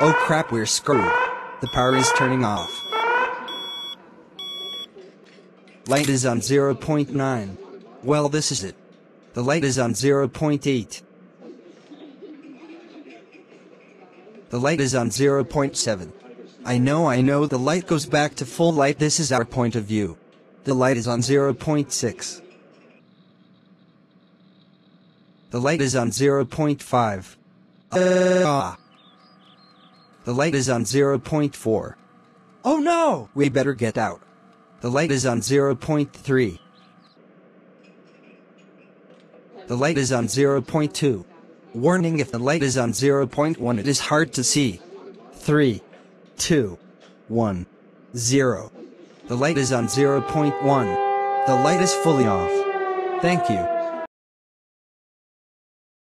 Oh crap, we're screwed. The power is turning off. Light is on 0.9. Well, this is it. The light is on 0.8. The light is on 0.7. I know, the light goes back to full light. This is our point of view. The light is on 0.6. The light is on 0.5. The light is on 0.4. Oh no! We better get out. The light is on 0.3. The light is on 0.2. Warning, if the light is on 0.1 it is hard to see. 3, 2, 1, 0. The light is on 0.1. The light is fully off. Thank you.